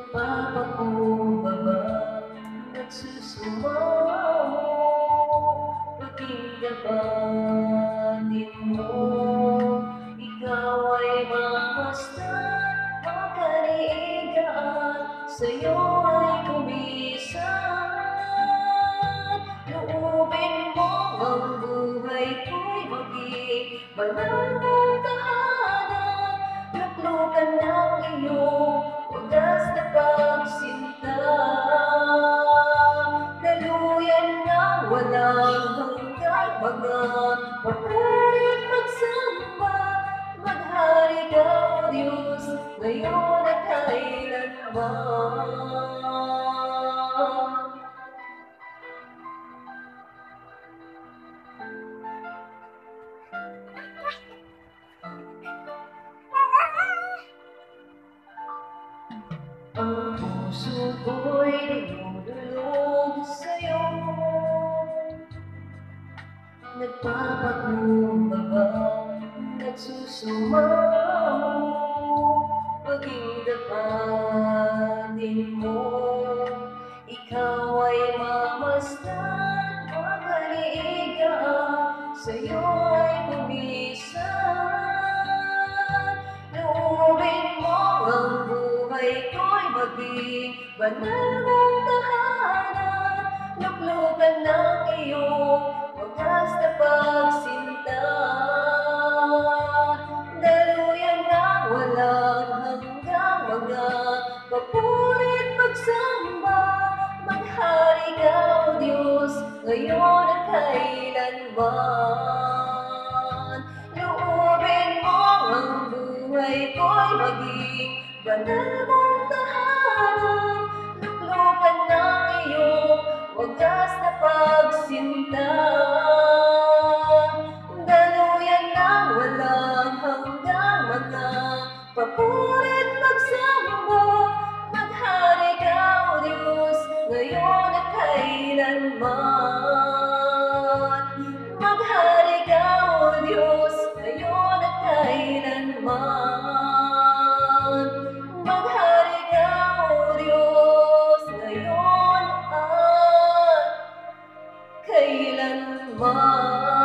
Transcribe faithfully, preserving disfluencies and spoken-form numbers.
Nagpapakumbaba, nagsusumaw, pag-igabanin mo. Ikaw ay mamasdan, makaliigaan, sa'yo ay kumisan. Loobin mo ang buhay ko'y maging banal mong tahanan. Luklukan ng iyong wagas na pagsinta, daluyan na walang hanggang mga mapurit magsamba. Maghari ka, O Diyos, ngayon at kailanman. Ang puso ko'y dinudulog sa'yo, nagpapakumbaba, nagsusumaw, pag-igabanin mo. Ikaw ay mamasdan, makaliigaan, sa'yo ay kumisan. Loobin mo ang buhay ko'y maging banal mong tahanan. Luklukan ng iyong wagas na pagsinta, daluyan na walang hanggang mga papurit magsamba. Maghari ka, O Diyos, ngayon at kailanman. Loobin mo ang buhay ko'y maging banal mong tahanan. Luklukan ng iyong wagas na pagsinta, daluyan na walang hanggang mga papurit magsamba. Maghari ka, O Diyos, ngayon at kailanman. Maghari ka, O Diyos, ngayon at kailanman. Maghari ka, O Diyos, ngayon at kailanman.